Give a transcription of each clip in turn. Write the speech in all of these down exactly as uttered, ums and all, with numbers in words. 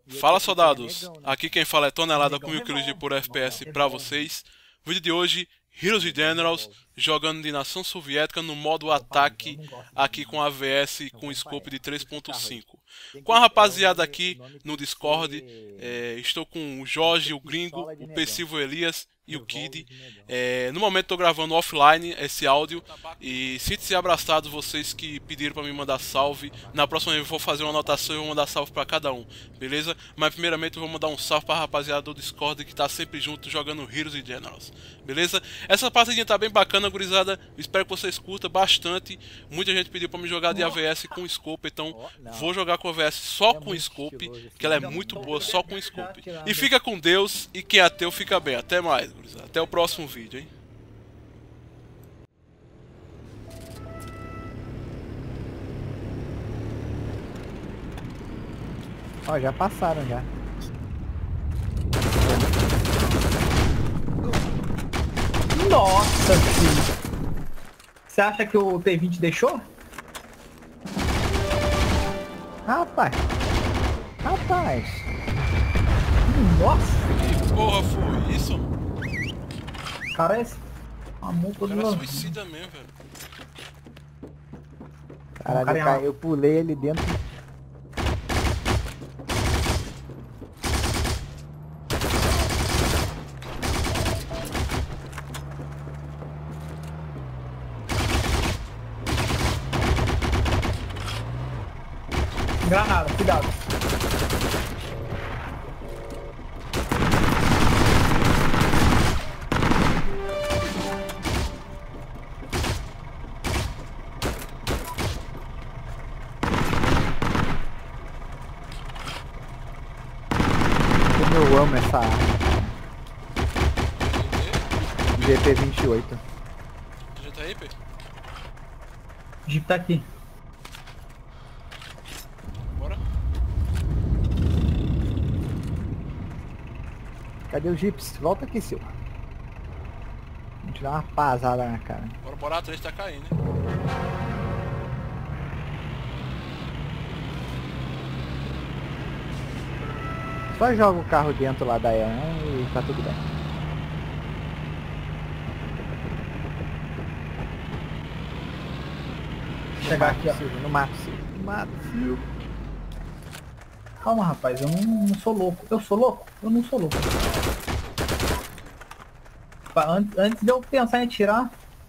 Fala, soldados! Aqui quem fala é Tonelada com mil quilos de puro F P S pra vocês. Vídeo de hoje, Heroes and Generals, jogando de nação soviética no modo ataque, aqui com A V S com scope de três ponto cinco. Com a rapaziada aqui no Discord, é, estou com o Jorge, o Gringo, o Percival Elias e o Kid. É, no momento estou gravando offline esse áudio e sinto-se abraçados vocês que pediram para me mandar salve. Na próxima vez eu vou fazer uma anotação e vou mandar salve para cada um, beleza? Mas primeiramente eu vou mandar um salve para a rapaziada do Discord que está sempre junto jogando Heroes and Generals, beleza? Essa partidinha tá bem bacana, gurizada. Espero que vocês curtam bastante. Muita gente pediu para me jogar de A V S com scope, então vou jogar com A V S só com scope, que ela é muito boa só com scope. E fica com Deus e quem é ateu fica bem. Até mais, gurizada. Até o próximo vídeo, hein? Ó, já passaram já. Nossa, filho. Você acha que o T vinte deixou? Rapaz. Rapaz. Nossa. Que porra foi isso? Cara, esse... A multa O do cara meu... suicida mesmo, velho. Caralho, cara, eu, ca- eu pulei ele dentro. Granada, cuidado. Como eu amo essa arma. G P vinte e oito. Já tá aí, P? O Jeep tá aqui. Bora? Cadê o Gips? Volta aqui, seu. Vamos tirar uma pasada na cara. Bora, bora, a três tá caindo, né? Só joga o carro dentro lá da E A N e tá tudo bem. Chegar aqui, ó. Silvio, no mato, Silvio. No mato, Silvio. Calma, rapaz, eu não, não sou louco. Eu sou louco? Eu não sou louco. Pa- Antes, antes de eu pensar em atirar...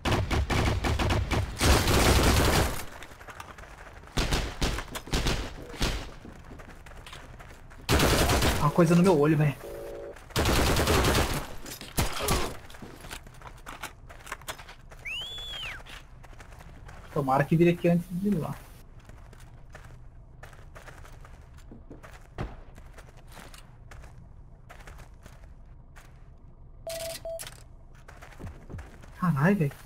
Uma coisa no meu olho, velho. Tomara que vire aqui antes de ir lá. Caralho, velho.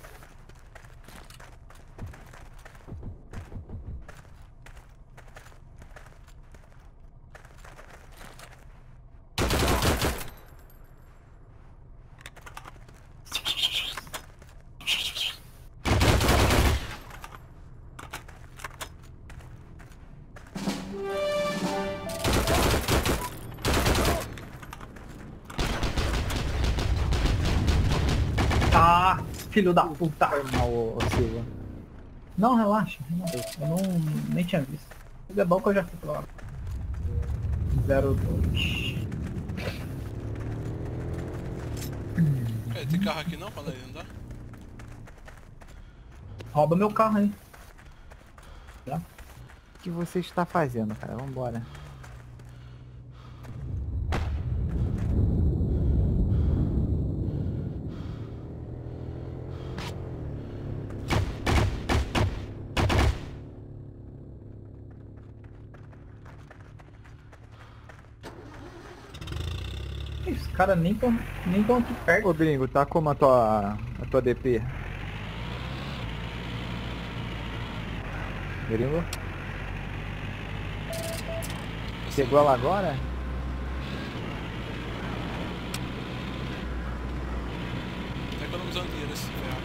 Ah, filho da puta. Foi mal, ô, ô, Silvio. Não, relaxa, relaxa. Eu não, nem tinha visto. Mas é bom que eu já fui pra lá. zero dois. É, tem carro aqui não, pra não andar? Rouba meu carro aí. O que você está fazendo, cara? Vambora. Esse cara nem tão, nem tão aqui perto. Ô, gringo, tá como a tua, a tua D P? Gringo? Pegou ela agora? Tá economizando dinheiro esse ferro.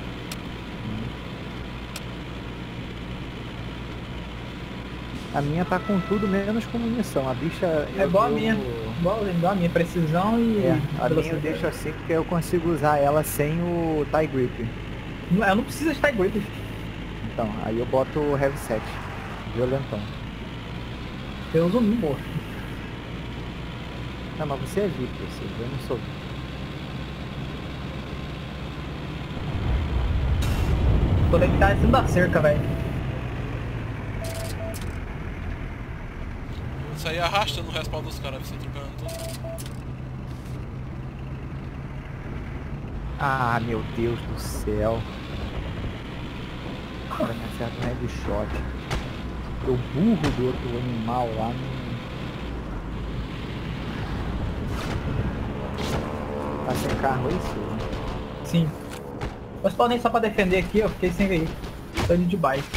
A minha tá com tudo menos com munição. A bicha... É eu igual a dou- minha. Igual, igual a minha, precisão e... É, a minha eu velocidade. deixo assim porque eu consigo usar ela sem o tie grip. Não, eu não preciso de tie grip. Então, aí eu boto o heavy set. Violentão. Eu uso um, pô. Não, mas você é V I P, você, eu não sou. Tô deitado em cima da cerca, velho. Isso aí arrasta no respawn dos caras, você trocando tudo. Ah, meu Deus do céu. O cara me acerta um headshot. O burro do outro animal lá não... Tá sem carro aí, senhor? Sim. Eu spawnei só pra defender aqui, eu fiquei sem veículo. Tô indo de bike.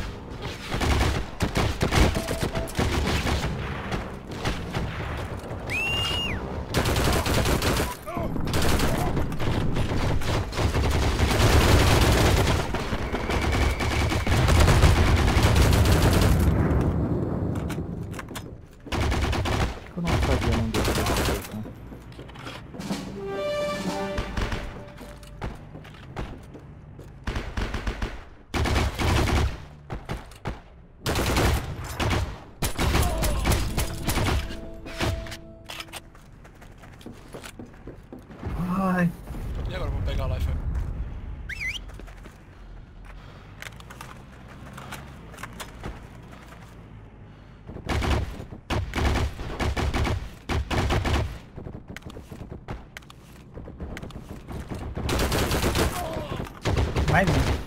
Por que eu não fazia um desses aqui, então? Ai. E agora eu vou pegar lá e foi. Mais um.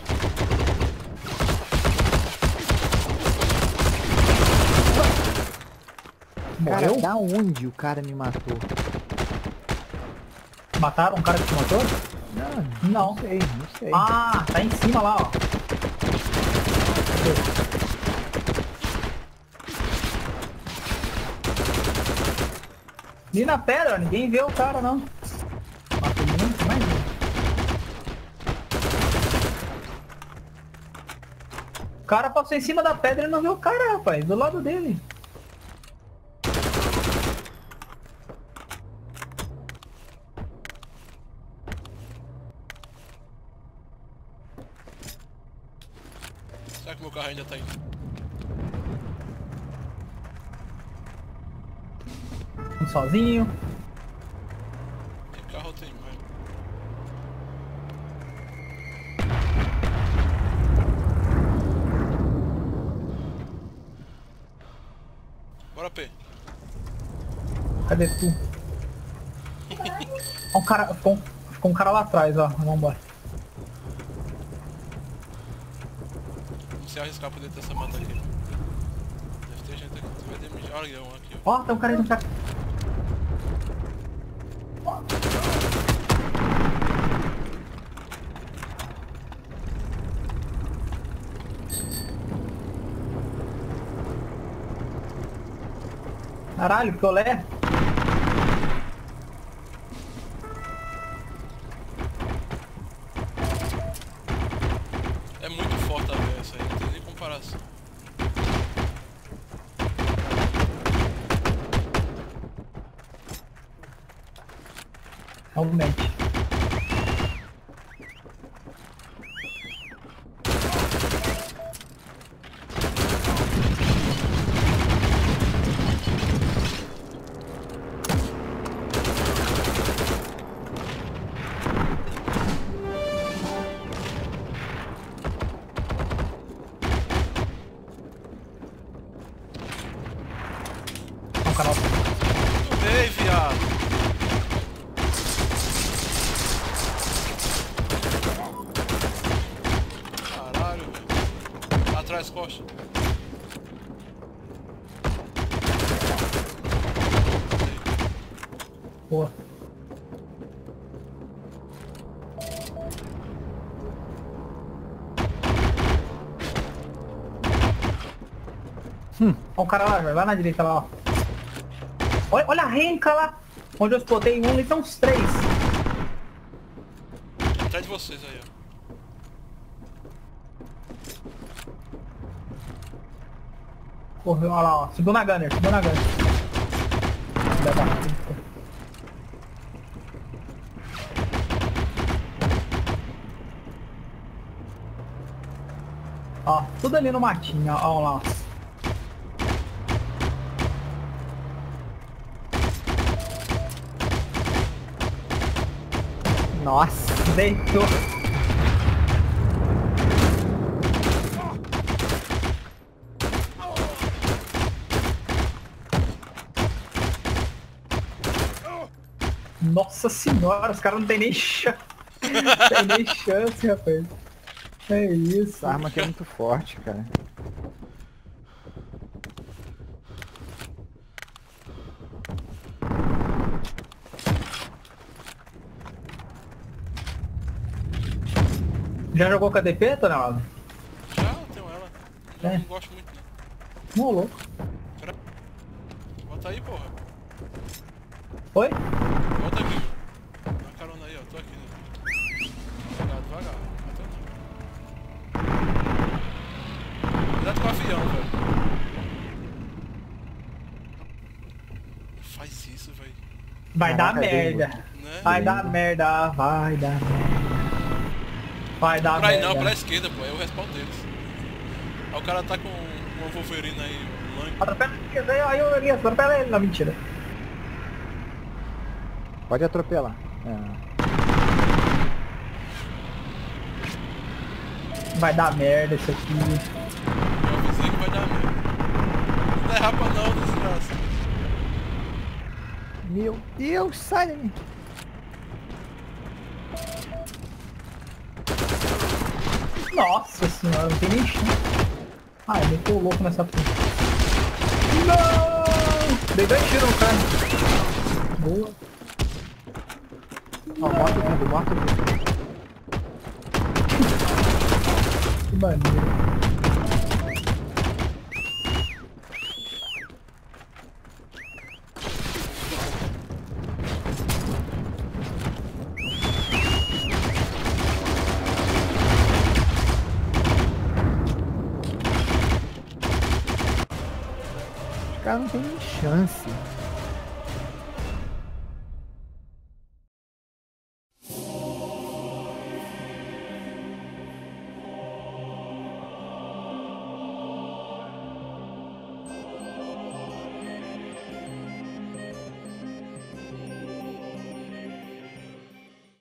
Cara, Morreu? da onde o cara me matou? Mataram um cara que te matou? Não, Não. não sei, não sei. Ah, tá em cima lá, ó. Ali na pedra, ninguém vê o cara não. Matou muito, mais um. O cara passou em cima da pedra e não viu o cara, rapaz, do lado dele. Será que meu carro ainda tá indo? Um sozinho. Tem carro tem mais. Bora, P. Cadê tu? Ó, um cara, ficou, um- ficou um cara lá atrás, ó. Vambora. Vamos se arriscar por dentro dessa mata aqui. Deve ter gente aqui. Vai ter mijar. Olha um aqui, ó. Ó, tem um cara aí no cara. Caralho, que olé. É muito forte a ver essa aí, não tem nem comparação. Realmente. Ó, um canal. Tomei, viado! Caralho, velho. Atrás, costa. Boa. Hum. Ó, um cara lá, Jorge, lá na direita lá, ó. Olha, olha a renca lá. Onde eu spotei um, e tem uns três. Atrás de vocês aí, ó. Correu, olha lá, ó. Subiu na Gunner, subiu na Gunner. Filha da puta. Ó, tudo ali no matinho, ó, ó lá. Nossa, Deitou. Nossa senhora, os caras não tem nem chance. Não tem nem chance, rapaz. É isso. essa arma aqui é muito forte, cara. Já jogou com a D P, Tonelado? Já eu tenho ela. Não, É. não gosto muito não. Não, louco. Pera. Volta aí, porra. Oi? Volta aqui. Dá uma carona aí, ó. Tô aqui. Né? Devagar, devagar. Até não. Cuidado com o avião, velho. Não faz isso, velho. Vai dar Caraca, merda. Né? Vai dar merda, vai dar merda. Vai dar Por aí merda. não, pra esquerda, pô. É o respawn deles. Aí o cara tá com uma Wolverine aí, um Lang. Atropela ele, aí o Elias, atropela ele. Não, mentira. Pode atropelar. É. Vai dar merda isso aqui. Eu avisei que vai dar merda. Não derrapa não, desgraça. Meu Deus, sai daí. Nossa senhora, não tem nem chance. Ai, meteu o louco nessa puta. Não! Dei dois tiros no cara. Boa. Ó, morto tudo, morto tudo. Que maneiro. Os caras não tem nem chance.